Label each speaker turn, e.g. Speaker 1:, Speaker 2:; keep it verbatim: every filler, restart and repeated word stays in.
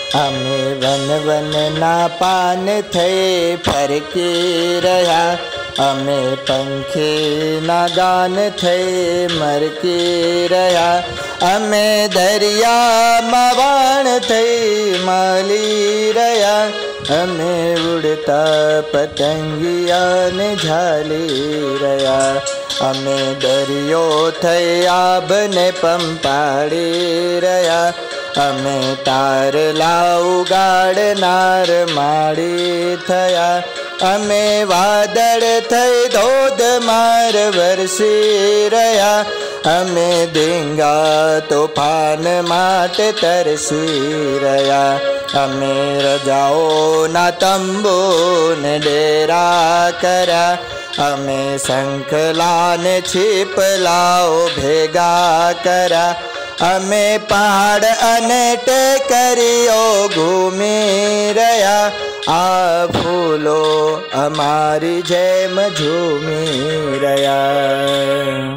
Speaker 1: અમે વન વનના પાન થઈ ફરકી રહ્યા, અમે પંખીના ગાન થઈ મરકી રહ્યા, અમે દરિયામાં વાણ થઈ માલી રહ્યા, અમે ઉડતા પતંગિયાને ઝાલી રહ્યા, અમે દરિયો થઈ આબને પંપાડી રહ્યા, અમે તારલા ઉગાડનાર માળી થયા, અમે વાદળ થઈ ધોધમાર વરસી રહ્યા, અમે ધીંગા તોફાન માટે તરસી રહ્યા, અમે રજાઓના તંબુને ડેરા કર્યા, અમે શંખલાને છીપલાઓ ભેગા કર્યા, અમે પહાડ અને ટેકરીઓ ઘૂમી રહ્યા, આ ફૂલો અમારી જેમ ઝૂમી રહ્યા.